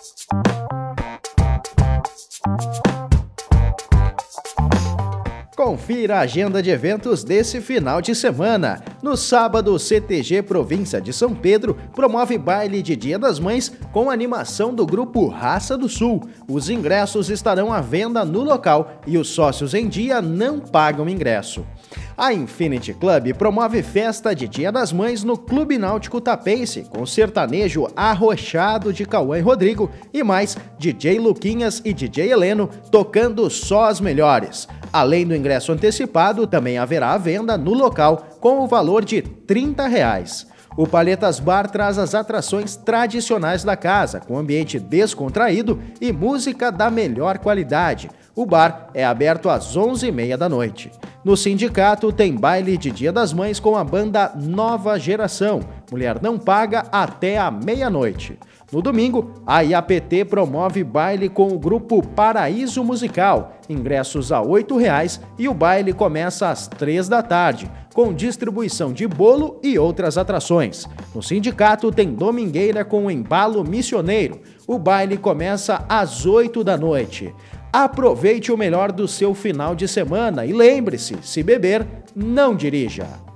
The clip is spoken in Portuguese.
Confira a agenda de eventos desse final de semana. No sábado, o CTG Província de São Pedro promove baile de Dia das Mães com animação do grupo Raça do Sul. Os ingressos estarão à venda no local e os sócios em dia não pagam ingresso. A Infinity Club promove festa de Dia das Mães no Clube Náutico Tapense, com sertanejo arrochado de Cauã e Rodrigo e mais DJ Luquinhas e DJ Heleno tocando só as melhores. Além do ingresso antecipado, também haverá a venda no local com o valor de R$ 30. O Palhetas Bar traz as atrações tradicionais da casa, com ambiente descontraído e música da melhor qualidade. O bar é aberto às 11h30 da noite. No sindicato tem baile de Dia das Mães com a banda Nova Geração. Mulher não paga até a meia-noite. No domingo, a IAPT promove baile com o grupo Paraíso Musical, ingressos a R$ 8,00 e o baile começa às 15h, com distribuição de bolo e outras atrações. No sindicato tem domingueira com embalo missioneiro. O baile começa às 8h da noite. Aproveite o melhor do seu final de semana e lembre-se, se beber, não dirija.